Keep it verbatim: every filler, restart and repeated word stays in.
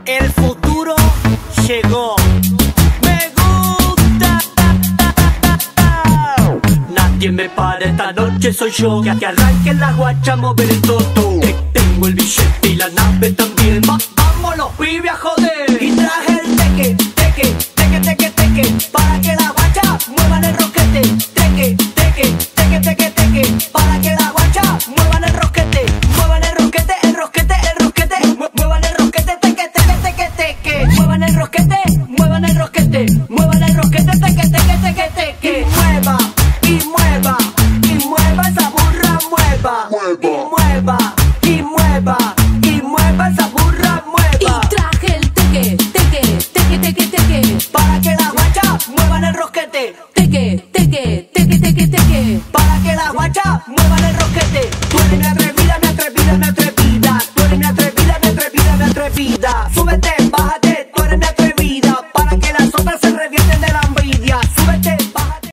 El futuro llegó. Me gusta. Nadie me para esta noche, soy yo. Que, que arranque la guacha, mover el toto.